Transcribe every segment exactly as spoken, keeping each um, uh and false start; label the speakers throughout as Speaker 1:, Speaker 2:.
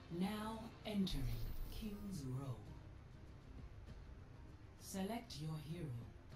Speaker 1: Now entering King's Row. Select your hero.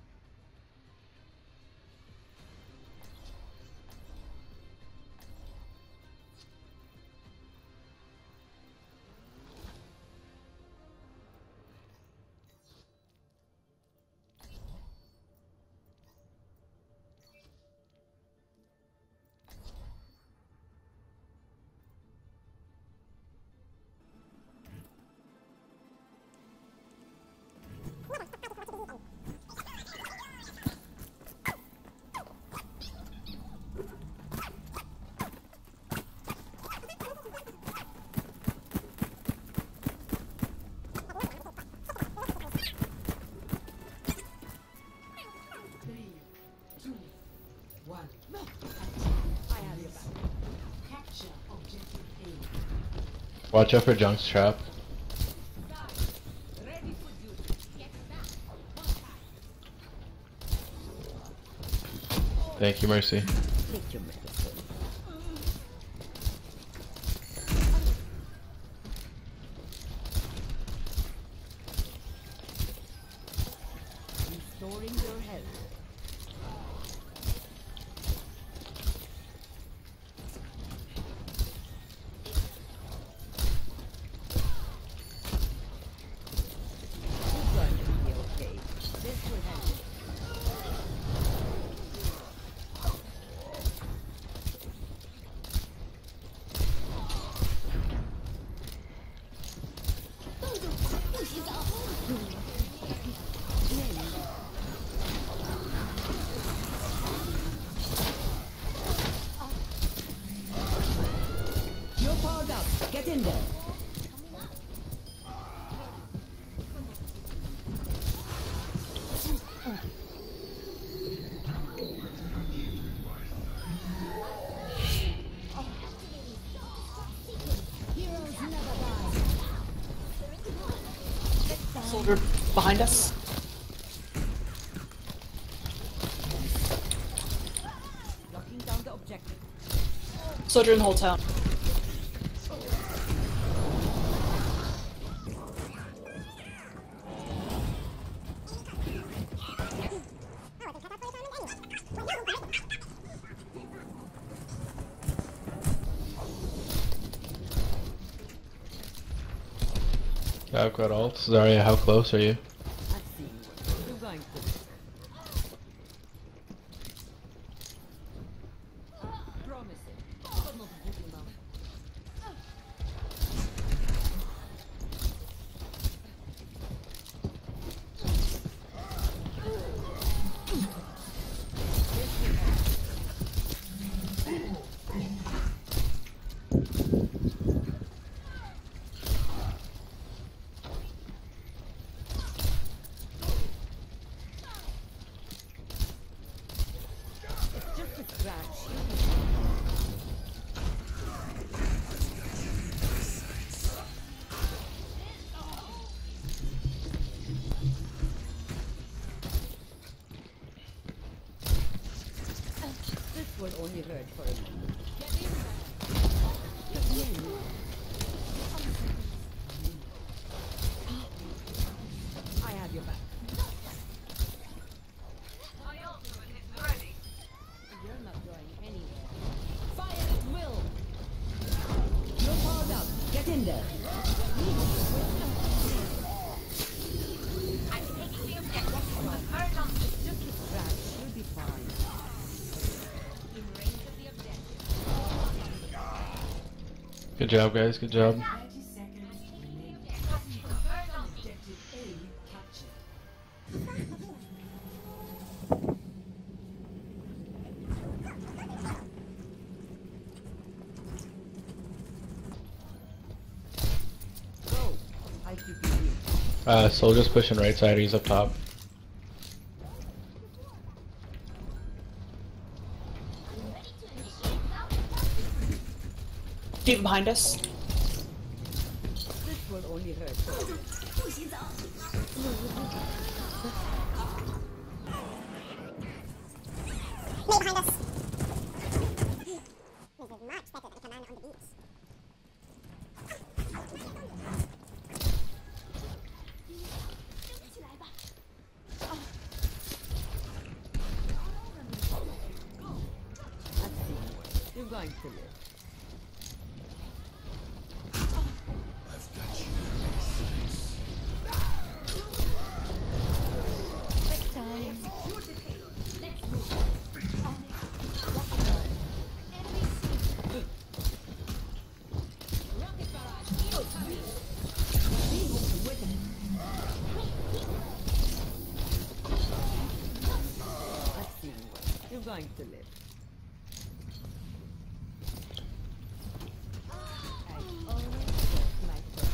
Speaker 2: Watch out for Junk's trap. Thank you, Mercy.
Speaker 3: Restoring your health. You're powered up. Get in there.
Speaker 4: Soldier behind us.
Speaker 3: Locking down the objective.
Speaker 4: Soldier in the whole town.
Speaker 2: I've got ult. Zarya, how close are you?
Speaker 3: I see. You're going to. Promising, but not good enough. It's just a scratch. This will only hurt for a moment. I have your back. You're not going anywhere. Fire at will! You're powered up. Get in there. I'm taking the objective. Merge on. Just a scratch. You'll be fine. In range of the objective.
Speaker 2: Good job, guys. Good job.
Speaker 1: thirty seconds remaining. Objective A captured.
Speaker 3: Go. I keep you here.
Speaker 2: Uh, Soldier's pushing right side. He's up top.
Speaker 4: Steven behind us.
Speaker 3: This will only hurt for a moment.
Speaker 5: Way behind us. This is much better than command on the beach.
Speaker 3: going to live. Bedtime. Let's see. You're going to live. I always get my first.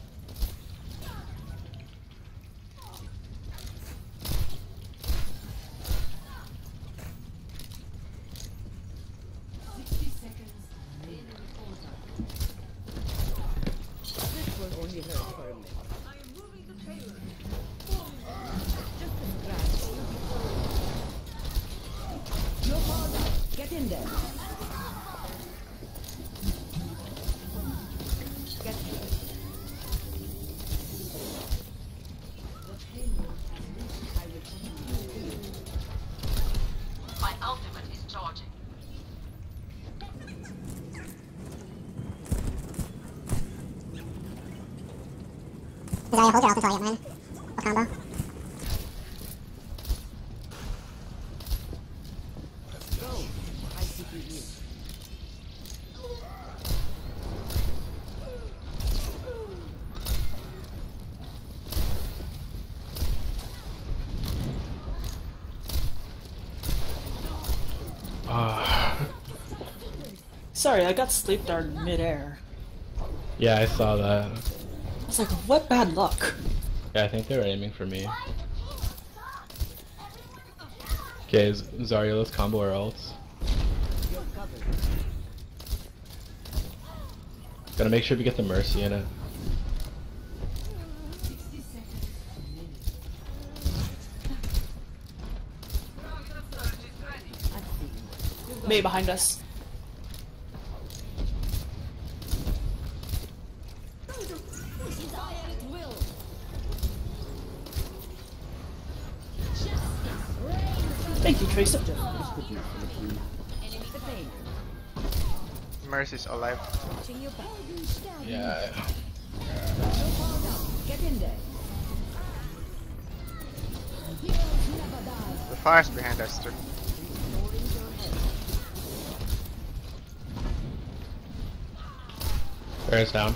Speaker 1: Sixty seconds remaining.
Speaker 3: This will only hurt for a minute. I am moving the payload. Just a scratch. Your father. Get in there. Get there.
Speaker 1: The payload has reached.
Speaker 3: I will continue.
Speaker 5: My ultimate is charging.
Speaker 6: Zarya, hold your ult until I get mine. I'll combo.
Speaker 3: Go. I C P you.
Speaker 2: Ah.
Speaker 4: Sorry, I got sleep dart midair.
Speaker 2: Yeah, I saw that.
Speaker 4: I was like, what bad luck.
Speaker 2: Yeah, I think they were aiming for me. Okay, Z- Zarya, let's combo our ults.
Speaker 3: You're covered.
Speaker 2: Gotta make sure we get the Mercy in it.
Speaker 1: Sixty seconds remaining.
Speaker 3: I've seen you. You're going
Speaker 4: Mei behind us.
Speaker 3: will.
Speaker 4: Thank you, Tracer.
Speaker 3: Enemy the pain.
Speaker 7: Mercy's alive.
Speaker 3: Watching your back.
Speaker 2: Yeah.
Speaker 3: Get in there.
Speaker 7: The fire's behind us too.
Speaker 3: Ignoring your head.
Speaker 2: Bear's down.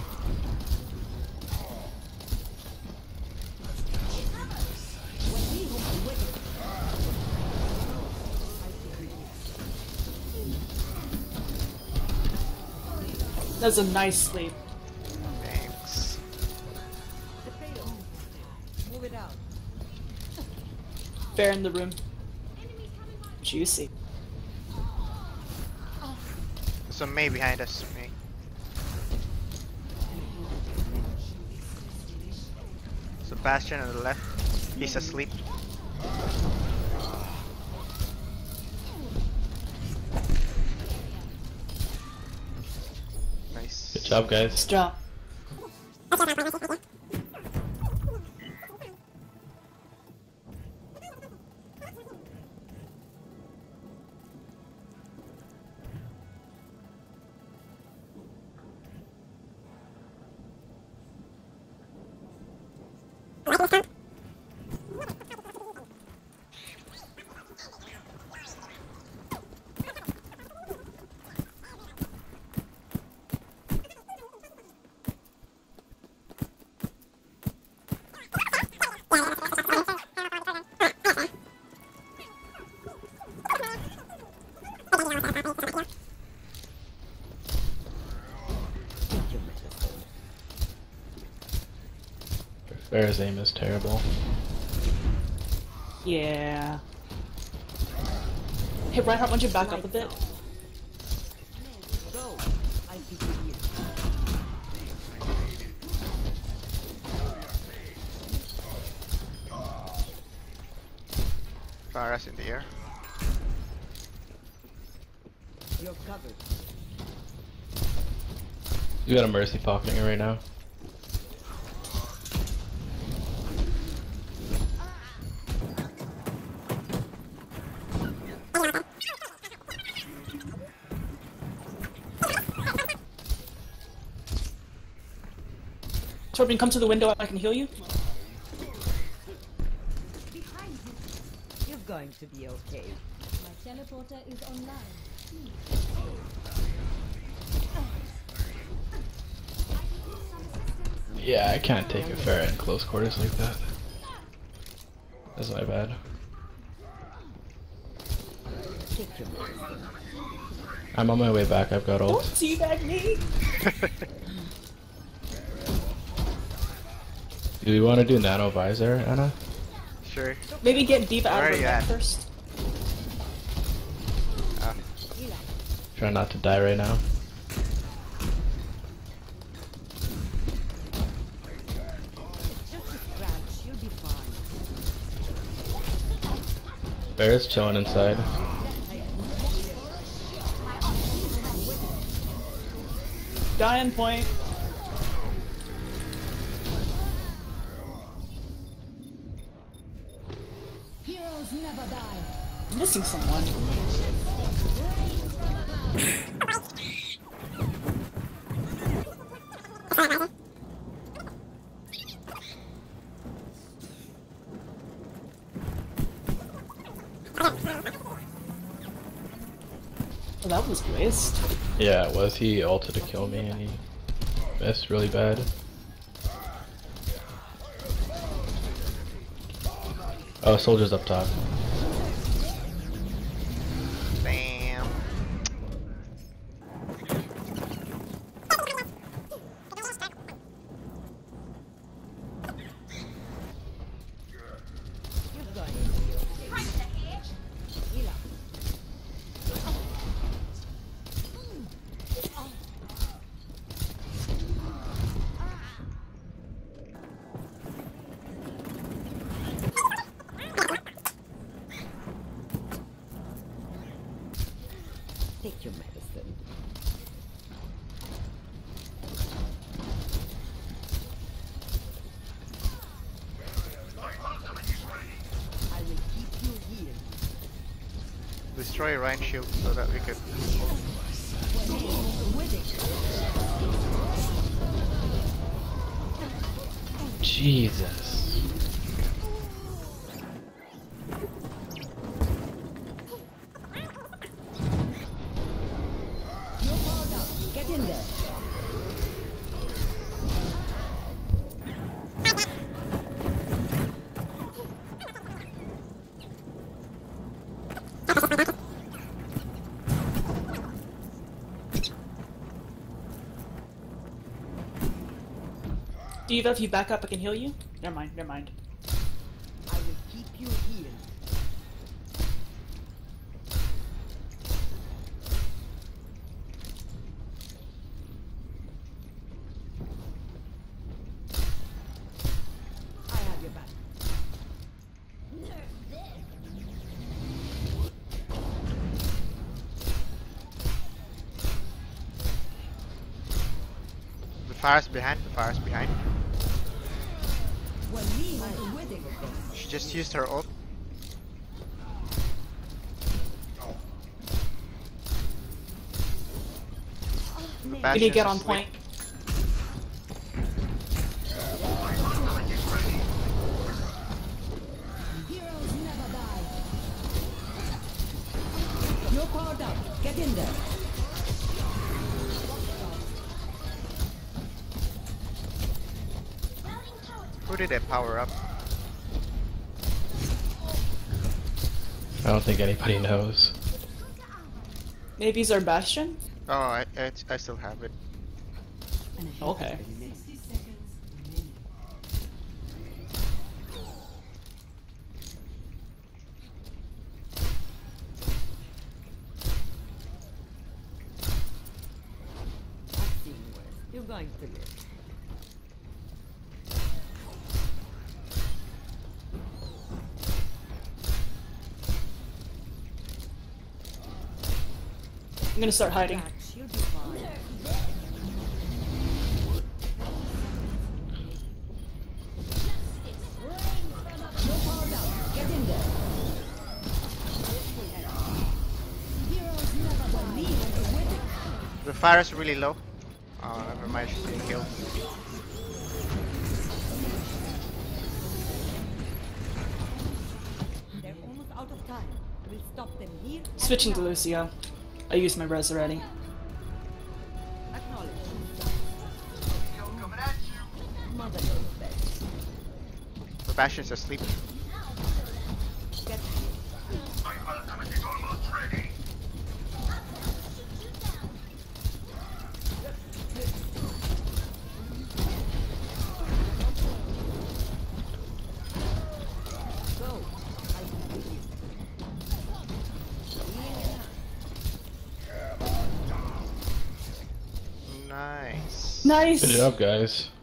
Speaker 4: That's a nice sleep.
Speaker 7: Thanks.
Speaker 3: The payload. Move it out.
Speaker 4: Bear in the room. Juicy.
Speaker 7: There's some Mei behind us. Mei. Sebastian on the left. He's asleep. Nice.
Speaker 2: Good job, guys.
Speaker 4: Nice job.
Speaker 2: Bear's aim is terrible.
Speaker 4: Yeah. Hey, Reinhardt, why don't you back up a bit?
Speaker 3: Go. I C P you.
Speaker 7: Farah's in the air.
Speaker 3: You're covered.
Speaker 2: You got a Mercy pocketing it right now.
Speaker 4: Torbjorn, come to the window. I can heal you.
Speaker 3: Behind you. You're going to be okay.
Speaker 8: My teleporter is online.
Speaker 2: Yeah, I can't take a Pharah in close quarters like that. That's my bad.
Speaker 3: Take your medicine.
Speaker 2: I'm on my way back, I've got
Speaker 4: Don't
Speaker 2: ult.
Speaker 4: teabag me.
Speaker 2: Do you want to do nano visor, Anna?
Speaker 7: Sure.
Speaker 4: Maybe get Diva out
Speaker 7: Where
Speaker 4: of
Speaker 7: are
Speaker 4: her
Speaker 7: you
Speaker 4: back
Speaker 7: at?
Speaker 4: first.
Speaker 7: Ah,
Speaker 2: Try not to die right now.
Speaker 3: Just a scratch. You'll be fine.
Speaker 2: Pharah's chilling inside.
Speaker 4: Dying point.
Speaker 8: Heroes never die.
Speaker 4: I'm missing someone. Oh, that was waste.
Speaker 2: Yeah, it was. He ulted to kill me and he missed really bad. Oh, soldiers up top.
Speaker 7: damn.
Speaker 3: You're going to be okay.
Speaker 5: Right in the cage.
Speaker 3: Heal up. Take your medicine. I will keep you healed.
Speaker 7: Destroy Ryan shield so that we could.
Speaker 2: Jesus.
Speaker 3: Get in there.
Speaker 4: Diva, if you back up, I can heal you. Never mind, never mind.
Speaker 3: I will keep you healed. I have your back.
Speaker 7: The fire's behind. The fire's behind. She just used her ult. The
Speaker 4: We need to
Speaker 7: Bastion's
Speaker 4: get on
Speaker 7: asleep.
Speaker 4: point.
Speaker 8: Heroes never die.
Speaker 3: You're powered up. Get in there.
Speaker 7: Who did that power up?
Speaker 2: I don't think anybody knows.
Speaker 4: Maybe he's our Bastion?
Speaker 7: Oh, I, I, I still have it.
Speaker 4: Okay.
Speaker 1: sixty seconds remaining.
Speaker 3: I've seen worse. You're going to live.
Speaker 4: I'm gonna start hiding.
Speaker 3: Relax, you'll be fine. You're powered up. Get in there.
Speaker 8: Heroes never die.
Speaker 3: Leave with it.
Speaker 7: The fire's really low. Oh, never mind. She's being killed.
Speaker 4: Switching to Lucio. I used my res already.
Speaker 3: Acknowledge. Mother knows best.
Speaker 7: The Bastion's asleep.
Speaker 3: Get go. I will with you.
Speaker 7: Nice.
Speaker 4: Nice!
Speaker 2: Good job, guys.